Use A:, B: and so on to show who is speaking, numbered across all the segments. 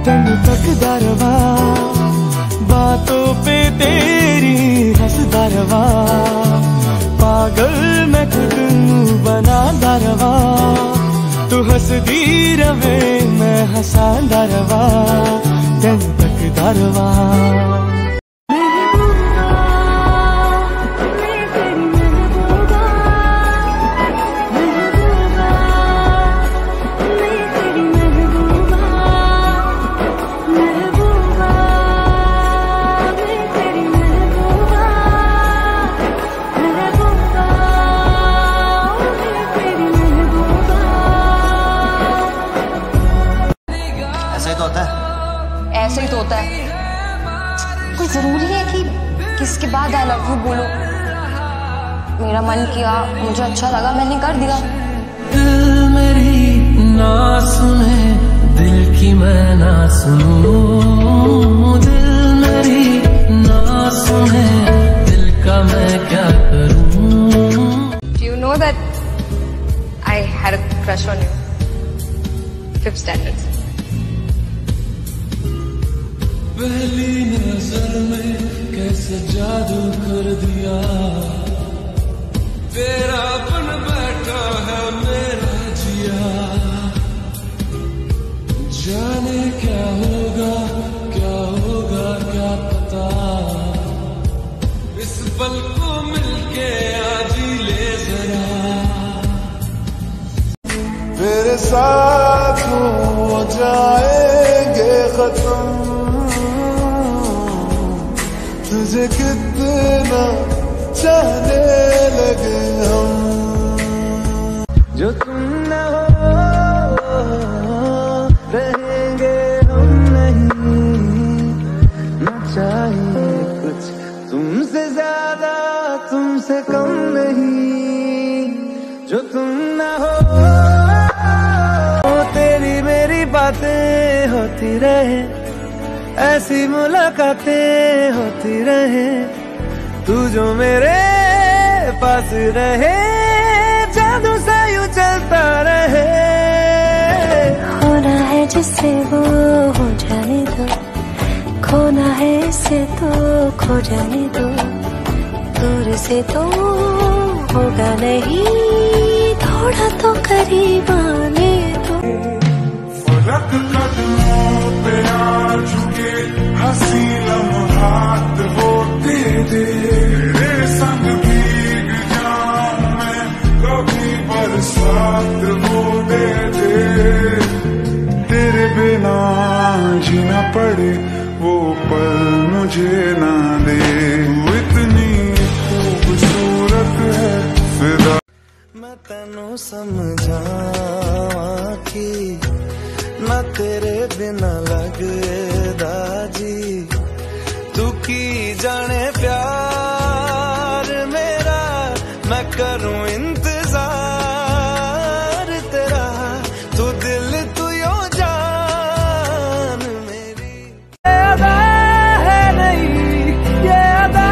A: तेन तकदा रवा, बातों पे तेरी हंसदा रवा, पागल मैं खुद बनांदा रवा, तू हंसदी रवे मैं हंसांदा रवा, तेन तकदा रवा।
B: ऐसे ही तो होता है। कोई जरूरी है कि किसके बाद आई लव यू बोलो? मेरा मन किया, मुझे अच्छा लगा, मैंने कर दिया।
C: दिल मेरी ना सुने, दिल की मैं ना सुनूं, दिल मेरी ना सुने, दिल का मैं क्या करूं?
B: Do you know that I had a crush on you? 5th standard.
C: पहली नजर में कैसे जादू कर दिया, तेरा बन बैठा है मेरा जिया, जाने क्या होगा क्या पता, इस पल को मिलके आज ही ले जरा,
D: तेरे साथ हो जाएंगे खत्म, तुझे कितना चाहने लगे हम, जो तुम न हो रहेंगे हम नहीं, न चाहिए कुछ तुमसे ज्यादा तुमसे कम नहीं, जो तुम न हो तेरी मेरी बातें होती रहे, ऐसी मुलाकातें होती रहे, तू जो मेरे पास रहे, जादू सा यूं चलता रहे,
E: होना है जिससे वो हो जाने दो, खोना है इससे तो खो जाने दो, दूर से तो होगा नहीं, थोड़ा तो करीब आने दो।
D: फलक कदमों पे आ चुके हंसी लम्हात वो तेरे संग भीग जाऊं मैं, कभी बरसात वो दे दे, तेरे बिना जीना पड़े वो पल मुझे ना दे, इतनी खूबसूरत है फिदा, मैं तेनू समझावा कि ना तेरे बिना लगदा जी, तू की जाने प्यार मेरा, मैं करूं इंतजार तेरा, तू दिल तू यो जान मेरी, ये अदा है नहीं ये अदा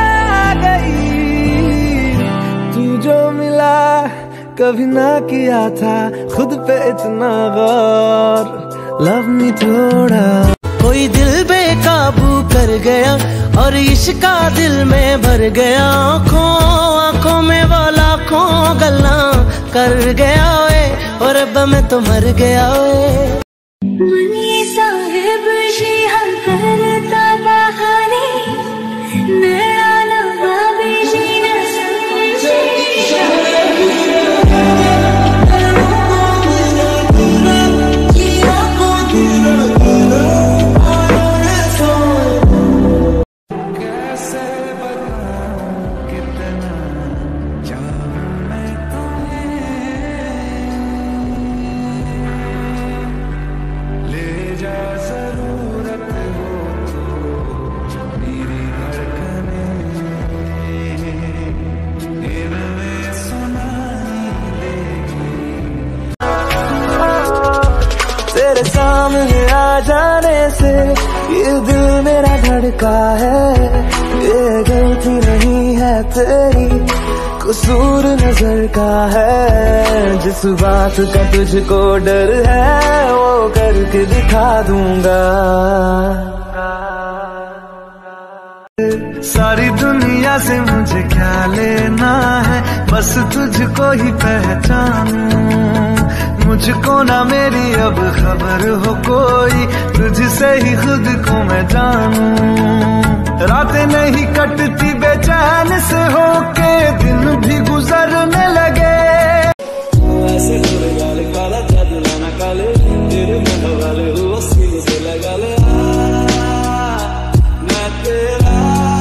D: गई, तू जो मिला कभी ना किया था खुद पे इतना गौर, लव मी थोड़ा, कोई दिल बेकाबू कर गया और इश्का दिल में भर गया, आंखों में वो लाखों गल्ला कर गया ओए, और अब मैं तो मर गया ओए।
E: मनी साहिब जी हम करता बहाने, मेरा नवाबी जी न समझे,
D: तेरे सामने आ जाने से ये दिल मेरा धड़का है, ये गलती नहीं है तेरी, कसूर नजर का है, जिस बात का तुझको डर है वो करके दिखा दूंगा। सारी दुनिया से मुझे क्या लेना है, बस तुझको ही पहचानूं। मुझको ना मेरी अब खबर हो कोई, तुझसे ही खुद को मैं जानूं। रातें नहीं कटती बेचैन से होके, दिन भी गुजरने लगे। ऐसे तेरे गाल काला जादू लाना काले, तेरे मन वाले वो सीने से लगा ले। मैं तेरा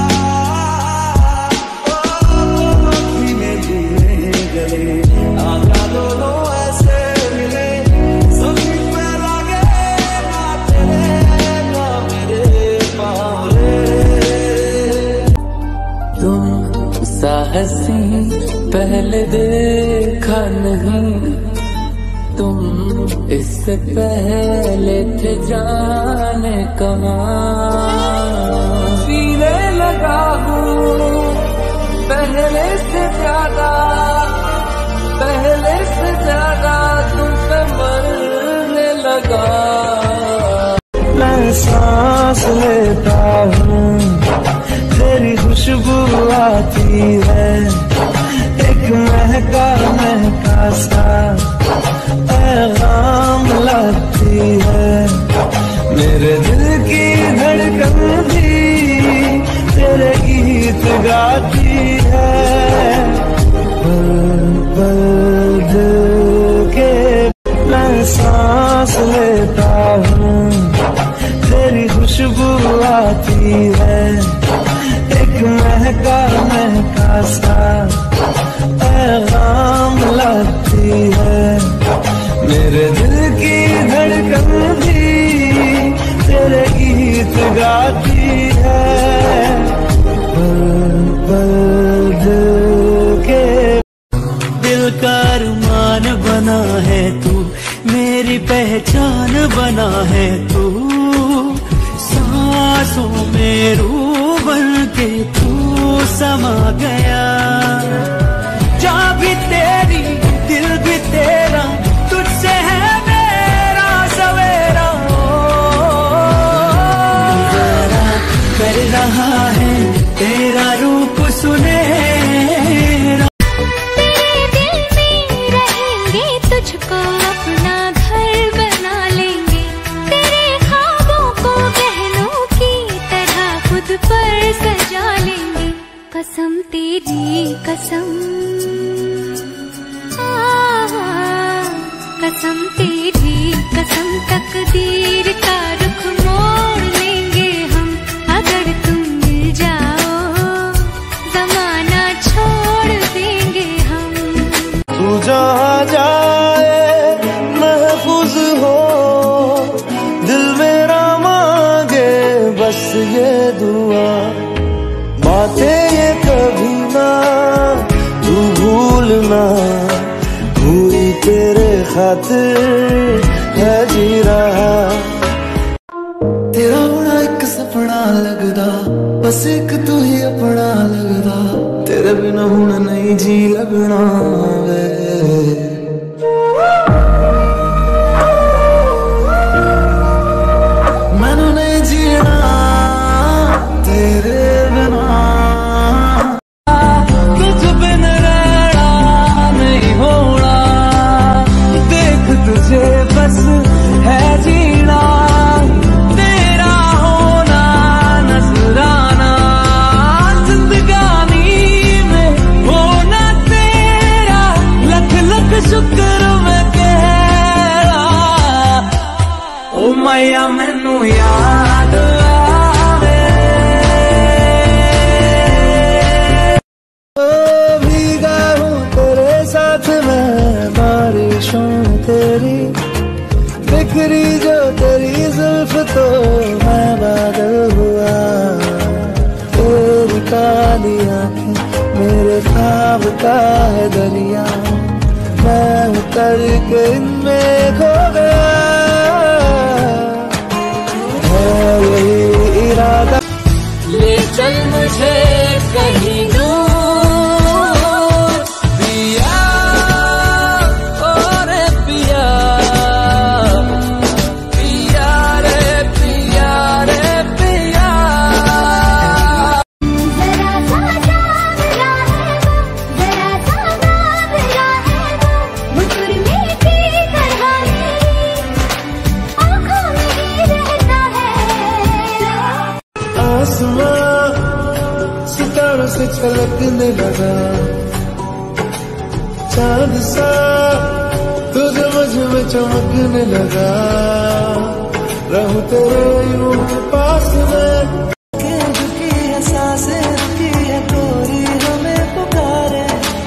D: गले आजा दोनों ऐसे मिले, सभी पे लगे ना तेरे ना मेरे पाले। तुम सा हंसी पहले देखा नहीं, तुम इससे पहले थे जाने कहाँ। सीने लगा हूँ पहले से ज्यादा, पहले से ज्यादा तुम पे मरने लगा। मैं सांस लेता हूँ तेरी खुशबू आती है, एक महका महका सा पैगाम लाती है। मेरे दिल की धड़कन भी तेरे गीत गाती है। पल के मैं सांस लेता हूँ तेरी खुशबू आती है, एक महका महका सा पैगाम लाती है। मेरे दिल की धड़कन भी तेरे गीत गाती है। पल के दिल का अरमान बना है तू, मेरी पहचान बना है तू। सांसों में रूह बन के तू समा गया। जा भी तेरी दिल भी तेरा, तुझसे है मेरा सवेरा। कर रहा है तेरा रूप सुनेरा।
E: तेरे दिल में रहेंगे, तुझको अपना घर बना लेंगे। तेरे ख्वाबों को गहनों की तरह खुद पर सजा लेंगे। कसम तेरी कसम, कसम तेरी कसम, तकदीर का रुख मोड़ लेंगे हम। अगर तुम मिल जाओ जमाना छोड़ देंगे हम।
D: तू जहाँ जाए महफूज हो, दिल मेरा मांगे बस ये दुआ। बातें ये कभी ना तू भूलना, हुई तेरे खातिर है जी रहा। तेरा होना एक सपना लगदा, बस एक तू ही अपना लगदा। तेरे बिना हुण नहीं जी लगना वे। मैनू नहीं जीना तेरे बिना। तुझ बिन रहना नहीं होना, देख तुझे बस है जीना। तेरा होना नजराना, जिंदगानी में होना तेरा। लख लख शुक्र मैं तेरा। ओ मैया मैनू याद आवे। ओ भीगा हूँ तेरे साथ मैं, बारिशों तेरी बिखरी जो तेरी जुल्फ तो मैं बादल हुआ। तेरी काली आंखें मेरे ख्वाब का है दरिया, मैं उतर के इनमें खो गया। है यही इरादा, ले चल मुझे कहीं दूर, से छलकने लगा, चांद सा तुझे मुझ में चमकने लगा, रहूं तेरे यूं पास में। झुकी है सांसें, रुकी है कोरी हमें पुकारे,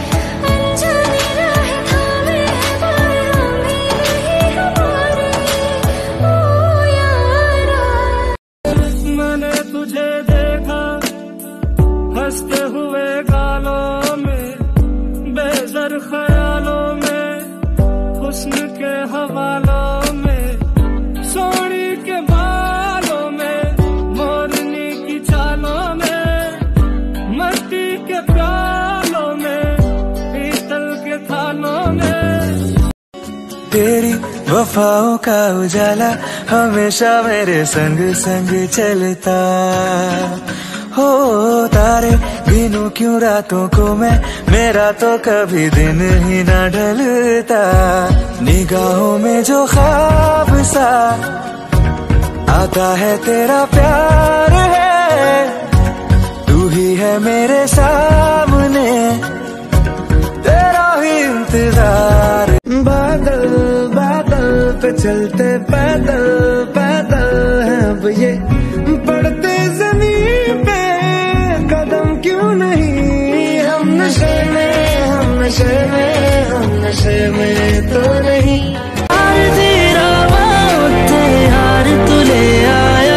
A: मैंने तुझे देखा हंसते हुए गालों में, बेज़र ख्यालों में, हुस्न के हवालों में, सोनी के बालों में, मोरनी की चालों में, मट्टी के प्यालों में, पीतल के थालों में।
D: तेरी वफाओं का उजाला हमेशा मेरे संग संग चलता, हो तारे दिनों क्यों रातों को मैं, मेरा तो कभी दिन ही ना ढलता। निगाहों में जो ख्वाब सा आता है तेरा प्यार है, तू ही है मेरे सामने, तेरा ही इंतजार। बादल बादल पे चलते पैदल पैदल हैं अब ये, पड़ते जमीन पे कदम क्यों नहीं, हम नशे में हम नशे में हम नशे में तो नहीं। हार तेरा उठते हार तू ले आया,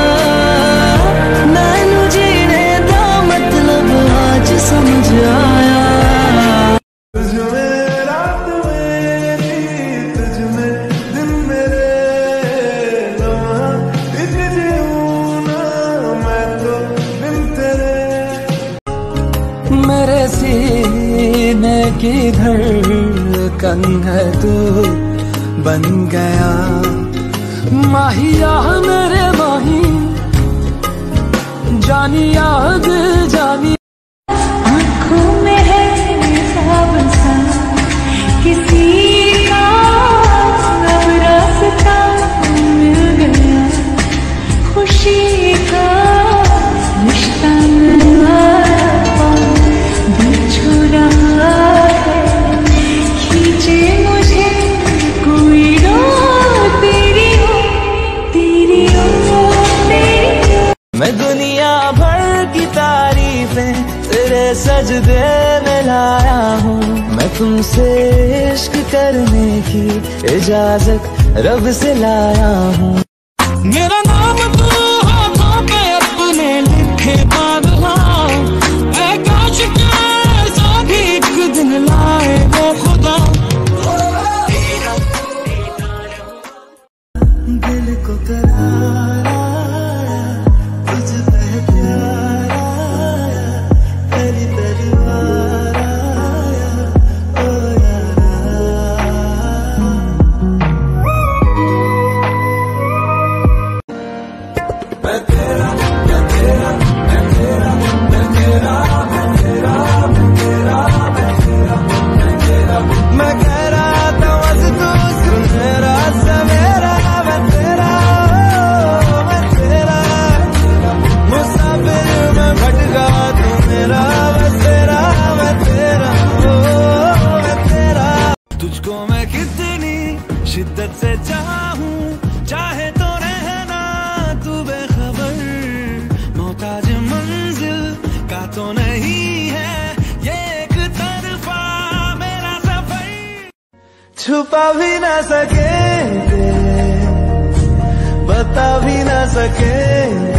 D: नैनू जीने का मतलब आज समझ आया। मेरे सीने की धड़कन है तू बन गया, माहिया मेरे माही, जानी याद जानी।
E: आँखों में है हिसाब सा किसी का, अब रास्ता मिल गया, खुशी का रिश्ता मिला,
D: मैं दुनिया भर की तारीफें तेरे सजदे में लाया हूँ, मैं तुमसे इश्क करने की इजाजत रब से लाया हूँ। मेरा नाम तू हाथों पे अपने लिखे बांधना, ऐ काश कैसा भी एक दिन लाए वो खुदा। दिल को करार आया, तुझ पे प्यार आया, पहली पहली बार आया, ओ यारा। मैं तेरा मैं तेरा मैं तेरा मैं तेरा मैं तेरा मैं तेरा मैं तेरा मैं तेरा, मैं कह रहा था बस तू सुन मेरा सवेरा, मैं तेरा मैं तेरा, मुसाफिर मैं भटका तू मेरा, मैं तेरा मैं तेरा मैं तेरा। तुझको मैं कितनी शिद्दत से चाहूं, चाहे तो रहना तू बेखबर, मोहताज मंजिल का तो नहीं है ये एक तरफा मेरा सफर। छुपा भी ना सकेंगे, बता भी ना सकेंगे,